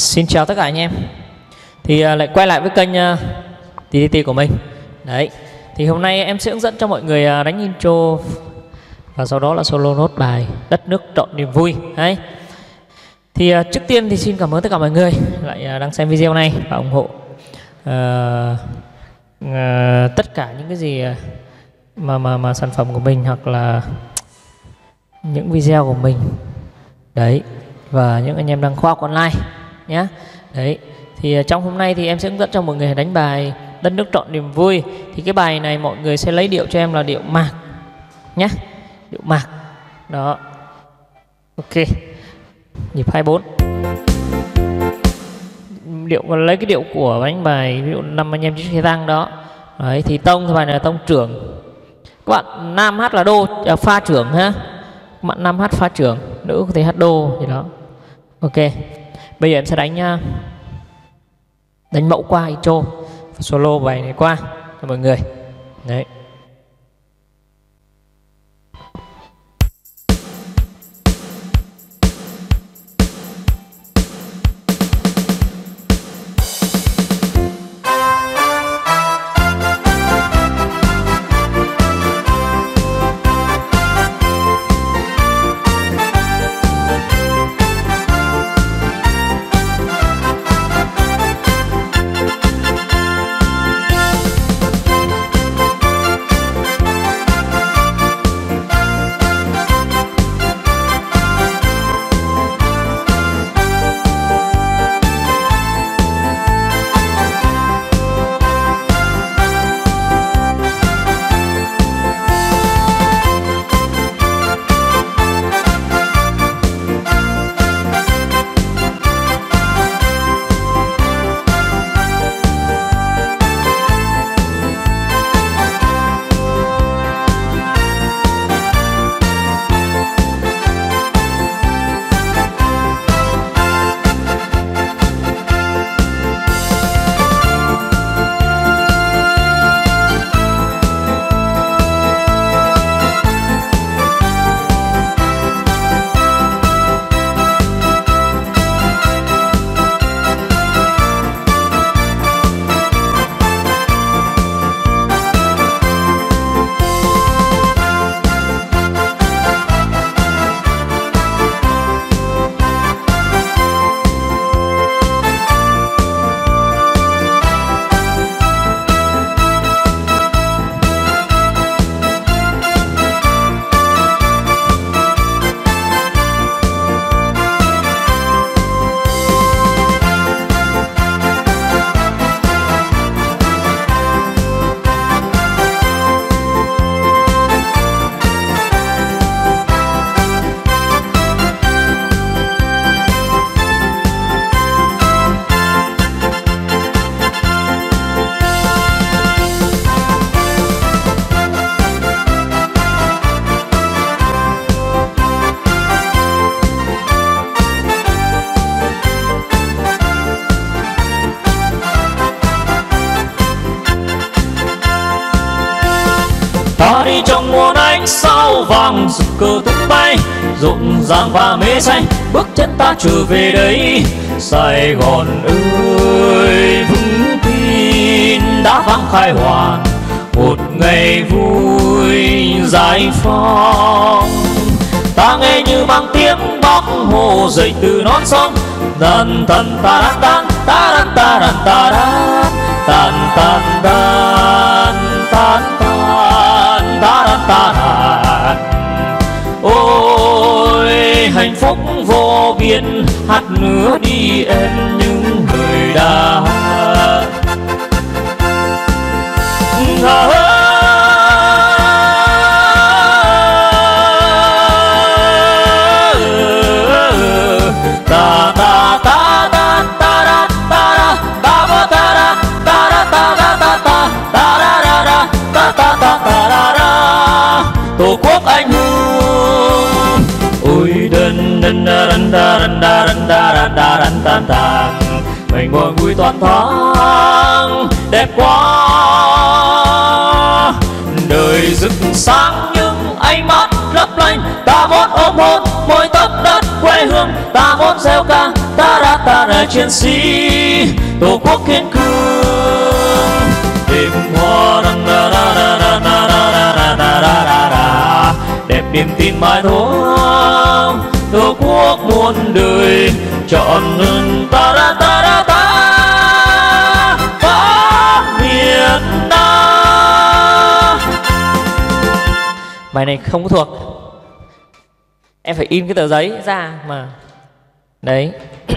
Xin chào tất cả anh em. Thì lại quay lại với kênh TTT của mình. Đấy. Thì hôm nay em sẽ hướng dẫn cho mọi người đánh intro và sau đó là solo nốt bài Đất Nước Trọn Niềm Vui. Đấy. Thì trước tiên thì xin cảm ơn tất cả mọi người lại đang xem video này và ủng hộ tất cả những cái gì mà sản phẩm của mình hoặc là những video của mình. Đấy. Và những anh em đang khoa học online nhé. Đấy. Thì trong hôm nay thì em sẽ hướng dẫn cho mọi người đánh bài Đất Nước Trọn Niềm Vui. Thì cái bài này mọi người sẽ lấy điệu cho em là điệu mạc nhé. Điệu mạc. Đó. Ok. Nhịp 24. Điệu lấy cái điệu của đánh bài ví dụ 5 anh em chiếc xe tăng đó. Đấy thì tông bài này là tông trưởng. Các bạn nam hát là đô pha trưởng ha. Các bạn nam hát pha trưởng, nữ có thể hát đô gì đó. Ok. Bây giờ em sẽ đánh mẫu qua intro và solo bài này qua cho mọi người. Đấy. Ta đi trong muôn ánh sao vàng rực cờ tung bay, rộn ràng và mê say, bước chân ta trở về đây. Sài Gòn ơi vững tin đã vang khai hoàn, một ngày vui giải phóng. Ta nghe như mang tiếng Bác Hồ dậy từ non sông, tan tan ta tan ta ta ta ta tan tan tan tan tan tan. Ôi hạnh phúc vô biên, hát nữa đi em những lời đã Tổ quốc anh hùng. Ôi đần đần đần đần đần đần đần đần đần, mình buồn vui toàn thoáng đẹp quá. Đời rực sáng những ánh mắt lấp lánh, ta muốn ôm hôn môi tóc đất quê hương, ta muốn gieo ca ta ra ta ra chiến sĩ tổ quốc kiên cường. Đêm hoa đẹp niềm tin mãi thôi, tổ quốc muôn đời trọn ta ra ta ra ta miền Nam. Bài này không có thuộc, em phải in cái tờ giấy ra mà. Đấy.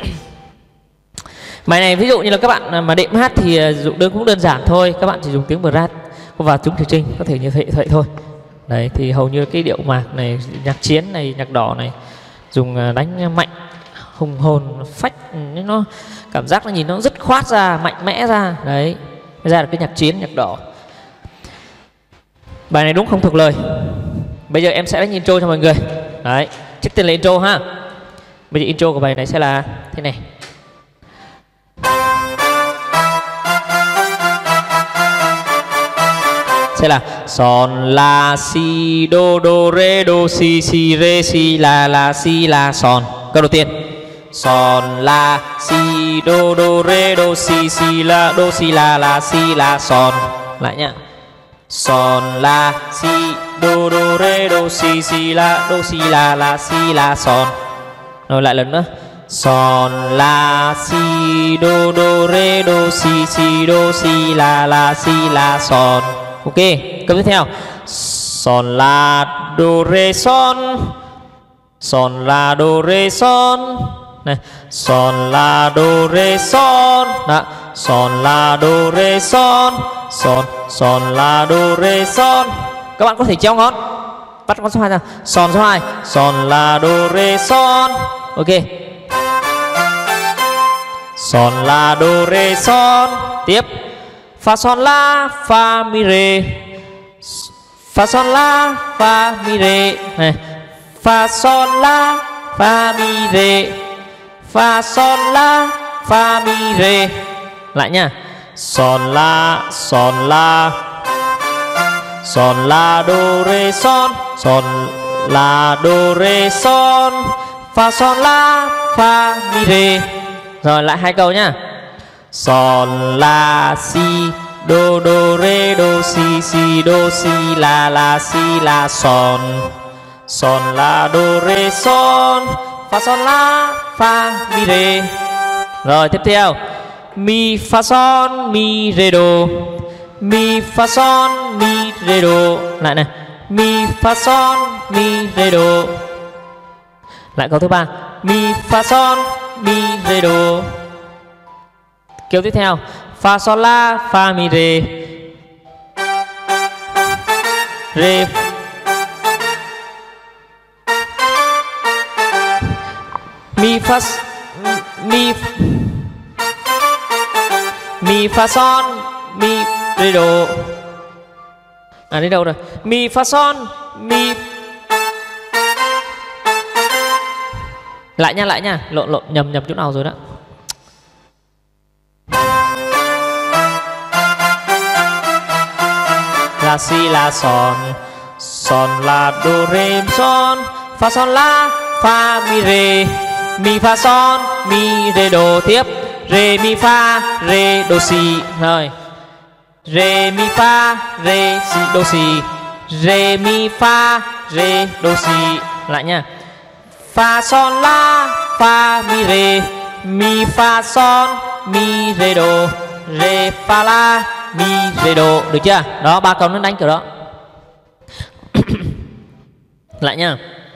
Bài này ví dụ như là các bạn mà đệm hát thì dụng đơn cũng đơn giản thôi, các bạn chỉ dùng tiếng brat và trúng thủy trinh, có thể như vậy thôi. Đấy thì hầu như cái điệu mạc này, nhạc chiến này, nhạc đỏ này dùng đánh mạnh, hùng hồn, phách, nó cảm giác nó nhìn nó dứt khoát ra, mạnh mẽ ra. Đấy, ra là cái nhạc chiến, nhạc đỏ. Bài này đúng không thuộc lời. Bây giờ em sẽ đánh intro cho mọi người. Đấy, trước tiên là intro ha. Bây giờ intro của bài này sẽ là thế này. Sẽ là son la si do re do si re si la son. Câu đầu tiên son la si do re do si la son. Lại nhá. Son la si do re do si la son. Rồi lại lần nữa. Son la si do re do si la son. Ok, câu tiếp theo. Son la do re son. Son la do re son. Này, son la do re son. Đó, son la do re son. Son la do re son. Các bạn có thể treo ngón, bắt con số 2 ra. Son số 2. Son la do re son. Ok. Son la do re son. Tiếp. Fa son la fa mi re. Fa son la fa mi re. Này. Fa son la fa mi re. Fa son la fa mi re. Lại nha. Son la do re son. Son la do re son. Fa son la fa mi re. Rồi lại hai câu nhá. Son la si do re do si la son. Son la do re son. Fa son la fa mi re. Rồi tiếp theo. Mi fa son mi re do. Mi fa son mi re do. Lại này. Mi fa son mi re do. Lại câu thứ ba. Mi fa son mi re do. Kiểu tiếp theo. Fa sol la fa mi re. Re. Mi fa son mi re do. À đến đâu rồi? Mi fa son mi. Lại nha, lộn nhầm chỗ nào rồi đó. La si la son. Son la do re son. Fa son la fa mi re. Mi fa son mi re do. Tiếp. Re mi fa re do si. Rồi. Re mi fa re si do si. Re mi fa re do si. Lại nha. Fa son la fa mi re. Mi fa son mi re do. Re fa la mi re do. Được chưa? Đó, ba câu nó đánh kiểu đó. Lại nha.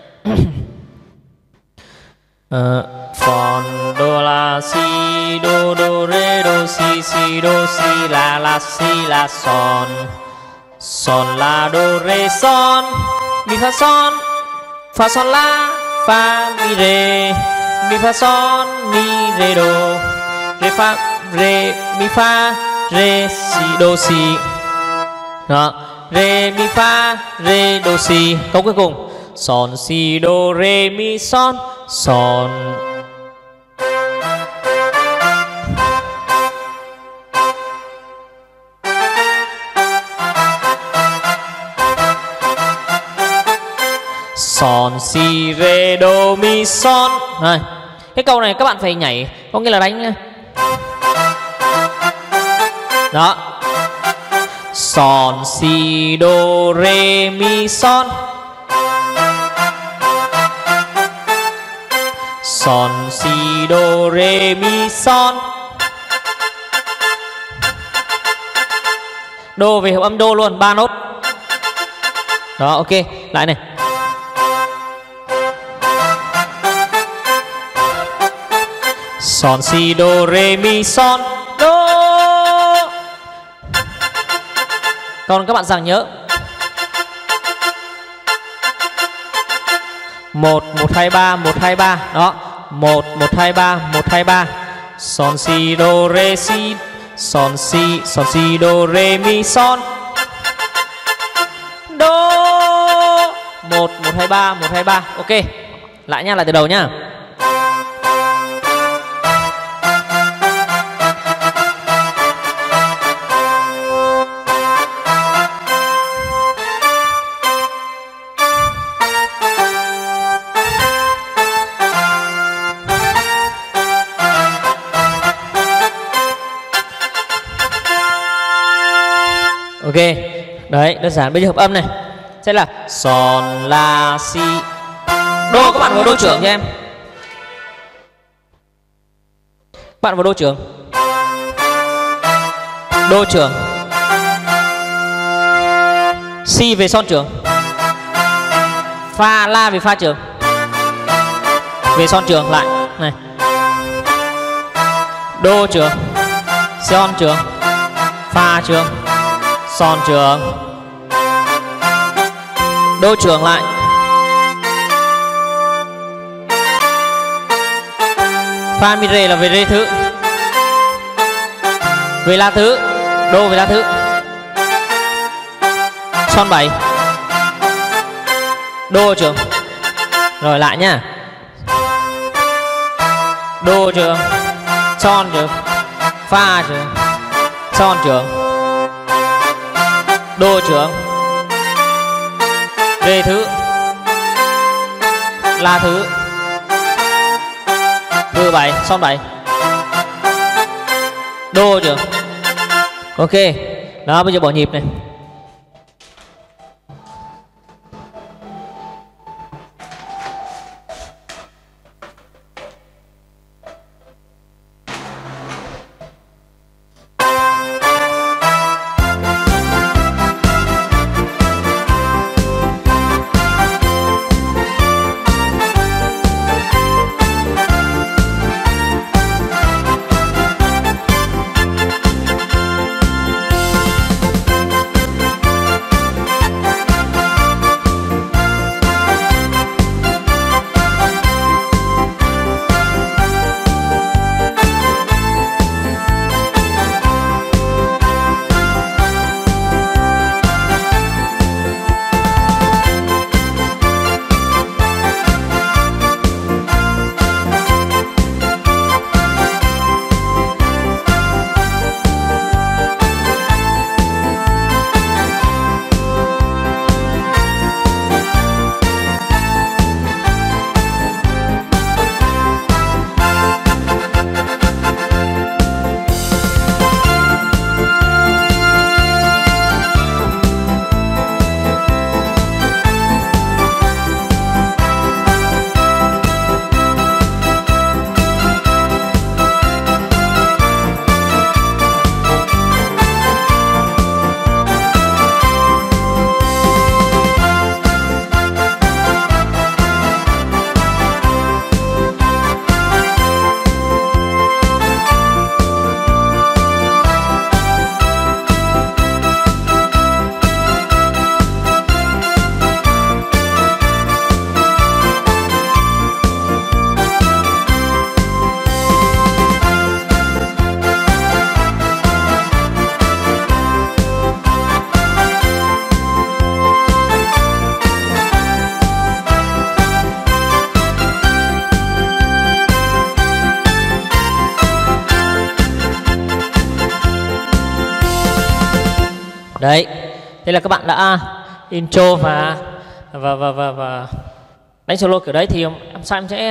Son do la si do re do si la son. Son la do re son. Mi fa son. Fa son la fa mi re. Mi fa son mi re do. Re fa re mi fa re si do si. Đó. Re mi fa re do si. Câu cuối cùng. Son si do re mi son. Son. Son si re do mi son. Này, cái câu này các bạn phải nhảy có nghĩa là đánh đó, son si do re mi son, son si do re mi son. Đô về hợp âm đô luôn, 3 nốt. Đó, ok, lại này. Son si do re mi son đô. Còn các bạn giảng nhớ 1 1 2 3 1 2 3. Đó, 1 1 2 3 1 2 3. Son si do re si, son si do re mi son đô. 1 1 2 3 1 2 3. Ok. Lại nha, lại từ đầu nhá. Ok, đấy, đơn giản. Bây giờ hợp âm này sẽ là son la si đô. Các bạn vào đô trưởng cho em. Bạn vào đô trưởng. Đô trưởng. Si về son trưởng. Fa la về fa trưởng. Về son trưởng lại này. Đô trưởng, son trưởng, fa trưởng, son trưởng, đô trưởng lại. Fa mi re là về rê thứ, về la thứ, đô về la thứ, son 7, đô trưởng. Rồi lại nhá. Đô trưởng, son trưởng, fa trưởng, son trưởng, đô trưởng, rê thứ, la thứ, đô 7, son 7, đô trưởng. Ok. Đó, bây giờ bỏ nhịp này. Đấy, thế là các bạn đã intro và đánh solo kiểu đấy. Thì em sau em sẽ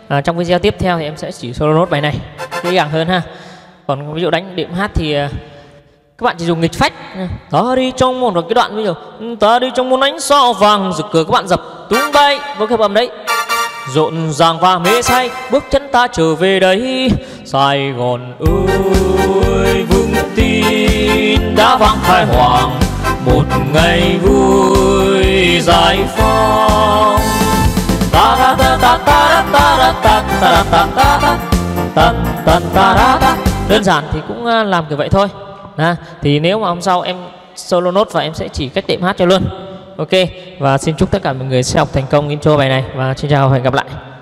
Trong video tiếp theo thì em sẽ chỉ solo nốt bài này dễ dàng hơn ha. Còn ví dụ đánh đệm hát thì các bạn chỉ dùng nghịch phách. Ta đi trong một cái đoạn ví dụ ta đi trong một ánh sao vàng rực cờ, các bạn dập tung bay với cái bầm đấy, rộn ràng và mê say bước chân ta trở về đấy. Sài Gòn ơi vững tin đã vang khai hoàng một ngày vui giải phóng. Ta ta ta ta ta ta ta ta ta ta ta ta ta. Đơn giản thì cũng làm kiểu vậy thôi. Thì nếu mà hôm sau em solo nốt và em sẽ chỉ cách đệm hát cho luôn. Ok, và xin chúc tất cả mọi người sẽ học thành công intro bài này và xin chào và hẹn gặp lại.